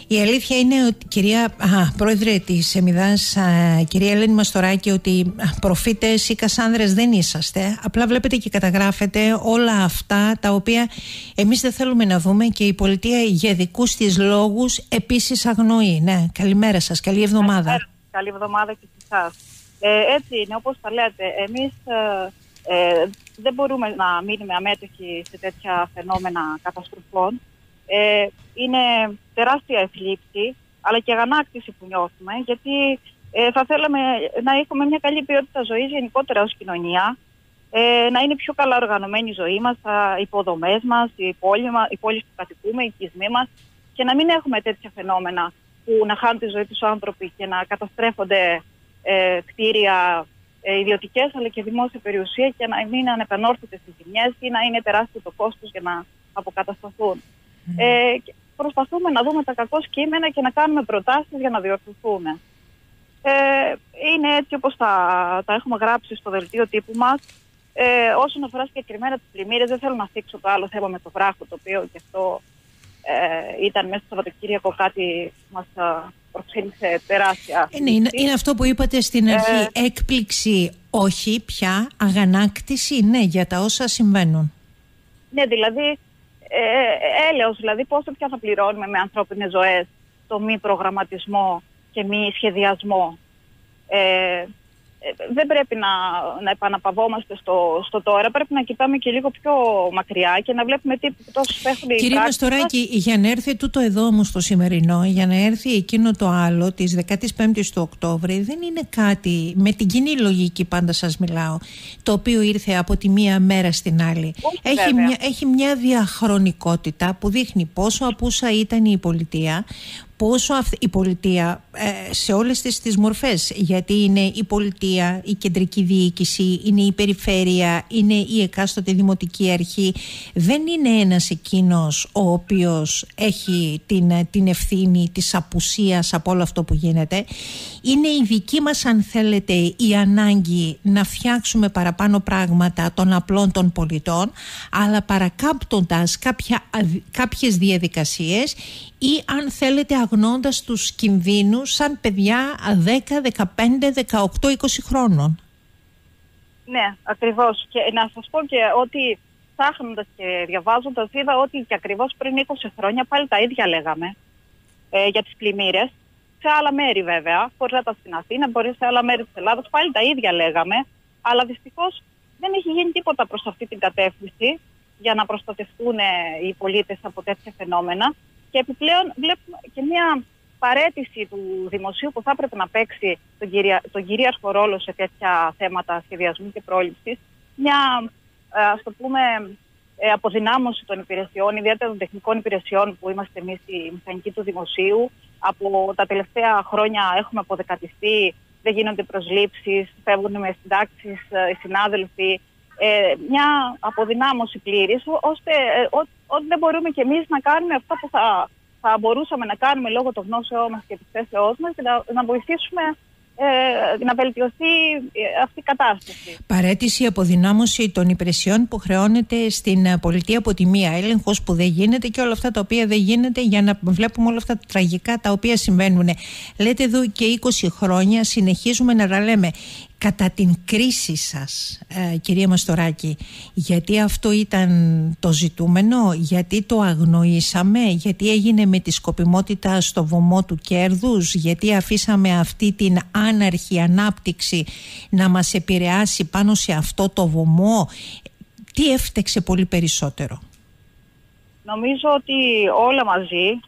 Η αλήθεια είναι ότι, κυρία Πρόεδρε της Εμιδάς, κυρία Ελένη Μαστοράκη, ότι προφήτες ή κασάνδρες δεν είσαστε. Απλά βλέπετε και καταγράφετε όλα αυτά τα οποία εμείς δεν θέλουμε να δούμε και η πολιτεία για δικούς της λόγους επίσης αγνοεί. Ναι, καλημέρα σας, καλή εβδομάδα. Καλή εβδομάδα και σε εσάς. Έτσι είναι, όπως τα λέτε. Εμείς δεν μπορούμε να μείνουμε αμέτωχοι σε τέτοια φαινόμενα καταστροφών. Είναι τεράστια εθλίψη, αλλά και αγανάκτηση που νιώθουμε, γιατί θα θέλαμε να έχουμε μια καλή ποιότητα ζωής γενικότερα ως κοινωνία, να είναι πιο καλά οργανωμένη η ζωή μας, οι υποδομές μας, οι πόλεις που κατοικούμε, οι οικισμοί μας, και να μην έχουμε τέτοια φαινόμενα που να χάνουν τη ζωή τους άνθρωποι και να καταστρέφονται κτίρια ιδιωτικές αλλά και δημόσια περιουσία και να μην ανεπανόρθωτες οι ζημιές ή να είναι τεράστιο το κόστος για να αποκατασταθούν. Προσπαθούμε να δούμε τα κακό κείμενα και να κάνουμε προτάσεις για να διορθωθούμε. Είναι έτσι όπως τα έχουμε γράψει στο δελτίο τύπου μας. Όσον αφορά συγκεκριμένα τις πλημμύρες, δεν θέλω να θίξω το άλλο θέμα με το βράχο, το οποίο και αυτό ήταν μέσα στο Σαββατοκύριακο κάτι που μας προξήλυσε τεράστια. Είναι αυτό που είπατε στην αρχή, έκπληξη όχι πια, αγανάκτηση ναι για τα όσα συμβαίνουν. Ναι, δηλαδή έλεος, δηλαδή πόσο πια θα πληρώνουμε με ανθρώπινες ζωές το μη προγραμματισμό και μη σχεδιασμό. Δεν πρέπει να επαναπαυόμαστε στο τώρα. Πρέπει να κοιτάμε και λίγο πιο μακριά και να βλέπουμε τι επιπτώσεις έχουν οι πράξεις. Κυρία Μαστοράκη, για να έρθει τούτο εδώ όμως το σημερινό, για να έρθει εκείνο το άλλο της 15ης του Οκτώβρη, δεν είναι κάτι, με την κοινή λογική πάντα σας μιλάω, το οποίο ήρθε από τη μία μέρα στην άλλη. Έχει μια διαχρονικότητα που δείχνει πόσο απούσα ήταν η πολιτεία, πόσο η πολιτεία σε όλες τις μορφές, γιατί είναι η πολιτεία, η κεντρική διοίκηση, είναι η περιφέρεια, είναι η εκάστοτε δημοτική αρχή. Δεν είναι ένας εκείνος ο οποίος έχει την ευθύνη της απουσίας από όλο αυτό που γίνεται. Είναι η δική μας, αν θέλετε, η ανάγκη να φτιάξουμε παραπάνω πράγματα των απλών των πολιτών, αλλά παρακάμπτοντας κάποιες διαδικασίες ή, αν θέλετε, αγνώντας τους κινδύνους σαν παιδιά 10, 15, 18, 20 χρόνων. Ναι, ακριβώς. Και να σας πω και ότι ψάχνοντας και διαβάζοντας είδα ότι και ακριβώς πριν 20 χρόνια πάλι τα ίδια λέγαμε για τις πλημμύρες. Σε άλλα μέρη βέβαια, μπορεί να ήταν στην Αθήνα, μπορεί σε άλλα μέρη της Ελλάδας, πάλι τα ίδια λέγαμε, αλλά δυστυχώς δεν έχει γίνει τίποτα προς αυτή την κατεύθυνση για να προστατευτούν οι πολίτες από τέτοια φαινόμενα. Και επιπλέον βλέπουμε και μια παραίτηση του δημοσίου που θα έπρεπε να παίξει τον κυρίαρχο ρόλο σε τέτοια θέματα σχεδιασμού και πρόληψης. Μια, ας το πούμε, αποδυνάμωση των υπηρεσιών, ιδιαίτερα των τεχνικών υπηρεσιών που είμαστε εμείς οι μηχανικοί του δημοσίου. Από τα τελευταία χρόνια έχουμε αποδεκατιστεί, δεν γίνονται προσλήψεις, φεύγουν με συντάξεις οι συνάδελφοι. Μια αποδυνάμωση πλήρης, ώστε ότι δεν μπορούμε κι εμείς να κάνουμε αυτά που θα μπορούσαμε να κάνουμε λόγω των γνώσεών μας και της θέσεώς μας και να βοηθήσουμε να βελτιωθεί αυτή η κατάσταση. Παραίτηση, αποδυνάμωση των υπηρεσιών που χρεώνεται στην πολιτεία από τη μία, έλεγχος που δεν γίνεται και όλα αυτά τα οποία δεν γίνεται, για να βλέπουμε όλα αυτά τα τραγικά τα οποία συμβαίνουν. Λέτε εδώ και 20 χρόνια συνεχίζουμε να τα λέμε. Κατά την κρίση σας, κυρία Μαστοράκη, γιατί αυτό ήταν το ζητούμενο, γιατί το αγνοήσαμε, γιατί έγινε με τη σκοπιμότητα στο βωμό του κέρδους, γιατί αφήσαμε αυτή την άναρχη ανάπτυξη να μας επηρεάσει πάνω σε αυτό το βωμό, τι έφτεξε πολύ περισσότερο? Νομίζω ότι όλα μαζί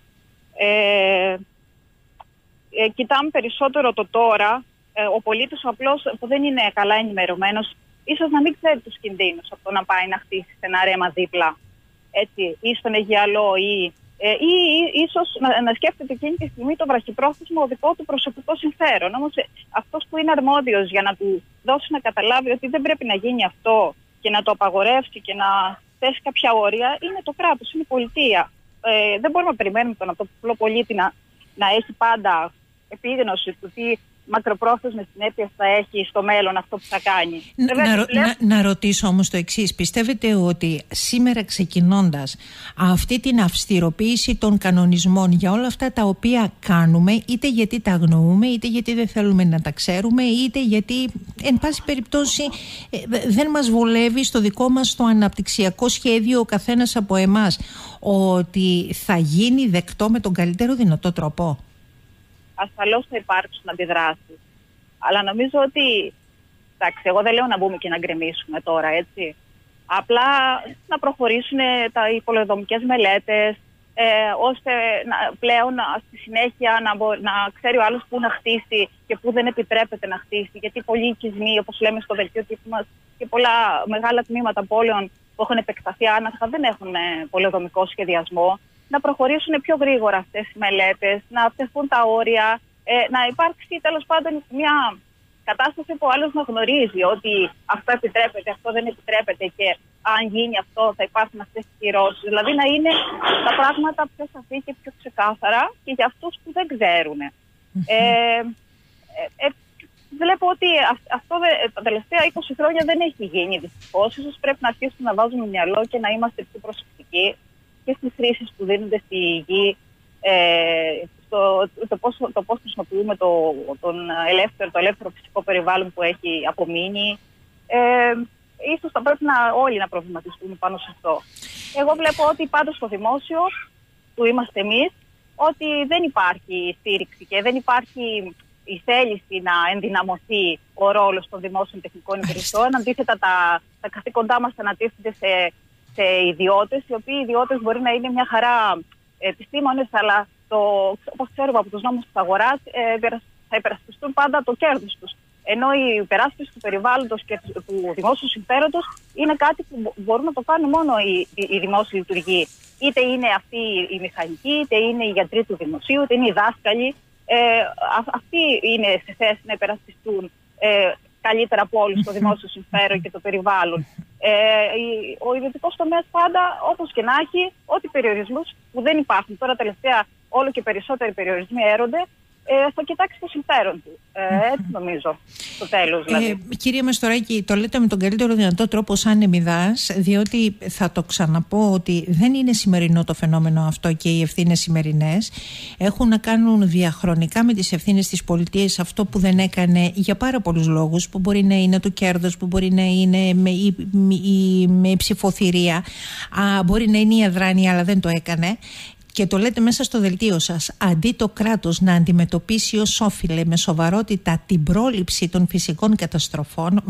κοιτάμε περισσότερο το τώρα. Ο πολίτης απλώς που δεν είναι καλά ενημερωμένος, ίσως να μην ξέρει τους κινδύνους από το να πάει να χτίσει σε ένα ρέμα δίπλα, έτσι, ή στον Αιγιαλό, ή ίσως να σκέφτεται εκείνη τη στιγμή το βραχυπρόθεσμο δικό του προσωπικό συμφέρον. Όμως αυτός που είναι αρμόδιος για να του δώσει να καταλάβει ότι δεν πρέπει να γίνει αυτό και να το απαγορεύσει και να θέσει κάποια όρια, είναι το κράτος, είναι η πολιτεία. Δεν μπορούμε να περιμένουμε τον απλό πολίτη να έχει πάντα επίγνωση του τι μακροπρόθεσμες συνέπειες θα έχει στο μέλλον αυτό που θα κάνει. Να ρωτήσω όμως το εξής. Πιστεύετε ότι σήμερα ξεκινώντας αυτή την αυστηροποίηση των κανονισμών για όλα αυτά τα οποία κάνουμε, είτε γιατί τα αγνοούμε, είτε γιατί δεν θέλουμε να τα ξέρουμε, είτε γιατί εν πάση περιπτώσει δεν μας βολεύει στο δικό μας το αναπτυξιακό σχέδιο ο καθένας από εμάς, ότι θα γίνει δεκτό με τον καλύτερο δυνατό τρόπο? Ασφαλώς θα υπάρξουν αντιδράσεις. Αλλά νομίζω ότι, εντάξει, εγώ δεν λέω να μπούμε και να γκρεμίσουμε τώρα, έτσι. Απλά να προχωρήσουν οι πολεοδομικές μελέτες, ώστε πλέον στη συνέχεια να ξέρει ο άλλος πού να χτίσει και πού δεν επιτρέπεται να χτίσει. Γιατί πολλοί οικισμοί, όπως λέμε στο δελτίο τύπου μας, και πολλά μεγάλα τμήματα πόλεων που έχουν επεκταθεί άνασα δεν έχουν πολεοδομικό σχεδιασμό. Να προχωρήσουν πιο γρήγορα αυτές οι μελέτες, να τεθούν τα όρια, να υπάρξει τέλος πάντων μια κατάσταση που ο άλλος να γνωρίζει ότι αυτό επιτρέπεται, αυτό δεν επιτρέπεται και αν γίνει αυτό θα υπάρχουν αυτές τις κυρώσεις. Δηλαδή να είναι τα πράγματα πιο σαφή και πιο ξεκάθαρα και για αυτούς που δεν ξέρουν. Βλέπω ότι αυτό τα τελευταία 20 χρόνια δεν έχει γίνει δυστυχώς. Ίσως πρέπει να αρχίσουμε να βάζουμε μυαλό και να είμαστε πιο προσεκτικοί και στις χρήσεις που δίνονται στη γη, το πώς χρησιμοποιούμε το ελεύθερο φυσικό περιβάλλον που έχει απομείνει. Ίσως θα πρέπει όλοι να προβληματιστούμε πάνω σε αυτό. Εγώ βλέπω ότι πάντως στο δημόσιο, που είμαστε εμείς, ότι δεν υπάρχει στήριξη και δεν υπάρχει η θέληση να ενδυναμωθεί ο ρόλος των δημόσιων τεχνικών υπηρεσιών. Αντίθετα, τα καθήκοντά μας ανατίθενται σε ιδιώτες, οι οποίοι ιδιώτες μπορεί να είναι μια χαρά επιστήμονες, αλλά όπως ξέρουμε από τους νόμους της αγοράς, θα υπερασπιστούν πάντα το κέρδος τους. Ενώ η υπεράσπιση του περιβάλλοντος και του δημόσιου συμφέροντος είναι κάτι που μπορούν να το κάνουν μόνο οι δημόσιοι λειτουργοί. Είτε είναι αυτοί οι μηχανικοί, είτε είναι οι γιατροί του δημοσίου, είτε είναι οι δάσκαλοι. Αυτοί είναι σε θέση να υπερασπιστούν καλύτερα από όλους το δημόσιο συμφέρον και το περιβάλλον. Ο ιδιωτικός τομέας πάντα, όπως και να έχει, ό,τι περιορισμούς που δεν υπάρχουν. Τώρα τελευταία όλο και περισσότεροι περιορισμοί έρονται, θα κοιτάξει το συμφέρον του. Έτσι νομίζω, στο τέλος δηλαδή. Κυρία Μαστοράκη, το λέτε με τον καλύτερο δυνατό τρόπο σαν εμιδάς, διότι θα το ξαναπώ ότι δεν είναι σημερινό το φαινόμενο αυτό και οι ευθύνες σημερινές έχουν να κάνουν διαχρονικά με τις ευθύνες της πολιτείας αυτό που δεν έκανε για πάρα πολλούς λόγους, που μπορεί να είναι το κέρδος, που μπορεί να είναι με ψηφοθυρία, μπορεί να είναι η αδράνεια αλλά δεν το έκανε. Και το λέτε μέσα στο δελτίο σας, αντί το κράτος να αντιμετωπίσει ως όφιλε με σοβαρότητα την πρόληψη των φυσικών καταστροφών,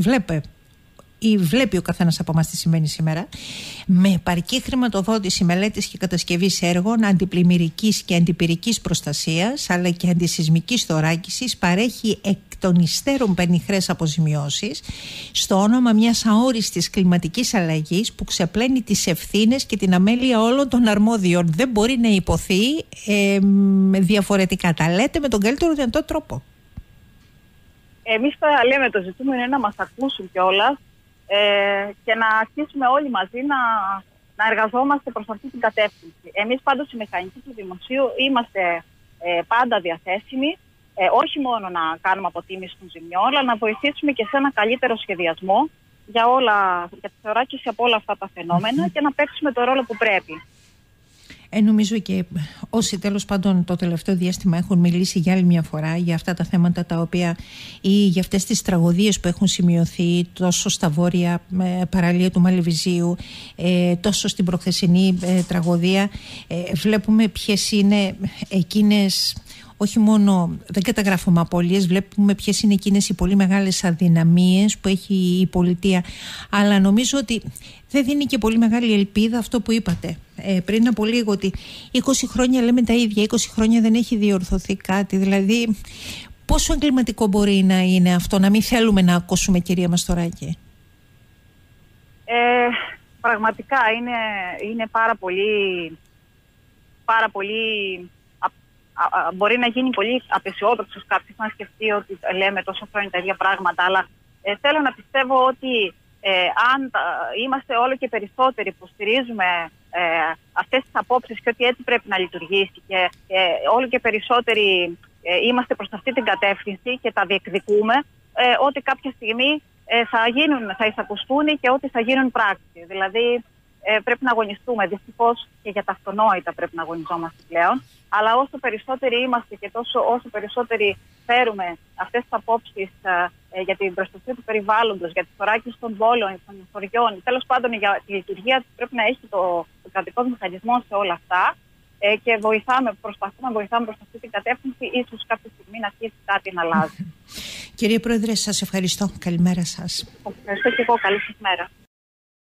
βλέπει ο καθένας από εμάς τι συμβαίνει σήμερα, με επαρκή χρηματοδότηση μελέτης και κατασκευής έργων αντιπλημμυρικής και αντιπυρικής προστασίας αλλά και αντισυσμικής θωράκισης παρέχει εκ των υστέρων πενιχρές αποζημιώσεις στο όνομα μιας αόριστης κλιματικής αλλαγής που ξεπλένει τις ευθύνες και την αμέλεια όλων των αρμόδιων. Δεν μπορεί να υποθεί διαφορετικά. Τα λέτε με τον καλύτερο δυνατό τρόπο. Εμείς τα λέμε, το ζητούμενο είναι να μας ακούσουν κιόλας και να αρχίσουμε όλοι μαζί να εργαζόμαστε προς αυτή την κατεύθυνση. Εμείς πάντως οι μηχανικοί του δημοσίου είμαστε πάντα διαθέσιμοι, όχι μόνο να κάνουμε αποτίμηση των ζημιών, αλλά να βοηθήσουμε και σε ένα καλύτερο σχεδιασμό για τη θωράκιση από όλα αυτά τα φαινόμενα και να παίξουμε το ρόλο που πρέπει. Νομίζω και όσοι τέλος πάντων το τελευταίο διάστημα έχουν μιλήσει για άλλη μια φορά για αυτά τα θέματα τα οποία ή για αυτές τις τραγωδίες που έχουν σημειωθεί τόσο στα βόρεια παραλία του Μαλεβιζίου τόσο στην προχθεσινή τραγωδία, βλέπουμε ποιες είναι εκείνες, όχι μόνο δεν καταγράφουμε απώλειες, βλέπουμε ποιες είναι εκείνες οι πολύ μεγάλες αδυναμίες που έχει η πολιτεία, αλλά νομίζω ότι δεν δίνει και πολύ μεγάλη ελπίδα αυτό που είπατε πριν από λίγο, ότι 20 χρόνια λέμε τα ίδια, 20 χρόνια δεν έχει διορθωθεί κάτι. Δηλαδή πόσο εγκληματικό μπορεί να είναι αυτό, να μην θέλουμε να ακούσουμε, κυρία Μαστοράκη? Πραγματικά είναι πάρα πολύ μπορεί να γίνει πολύ απεσιόδοξος κάποιος να σκεφτεί ότι λέμε τόσο χρόνια τα ίδια πράγματα, αλλά θέλω να πιστεύω ότι αν είμαστε όλο και περισσότεροι που στηρίζουμε αυτές τις απόψεις και ότι έτσι πρέπει να λειτουργήσει και όλο και περισσότεροι είμαστε προς αυτή την κατεύθυνση και τα διεκδικούμε, ότι κάποια στιγμή θα εισακουστούν και ότι θα γίνουν πράξη. Δηλαδή πρέπει να αγωνιστούμε. Δυστυχώς και για τα αυτονόητα πρέπει να αγωνιζόμαστε πλέον. Αλλά όσο περισσότεροι είμαστε και όσο περισσότεροι φέρουμε αυτές τις απόψεις για την προστασία του περιβάλλοντος, για τη θωράκιση των πόλεων, των χωριών, τέλος πάντων για τη λειτουργία πρέπει να έχει το κρατικό μηχανισμό σε όλα αυτά. Και προσπαθούμε να βοηθάμε προς αυτή την κατεύθυνση, ίσως κάποια στιγμή να αρχίσει κάτι να αλλάζει. Κύριε Πρόεδρε, σας ευχαριστώ. Καλημέρα σας. Ευχαριστώ και εγώ. Καλή σας μέρα.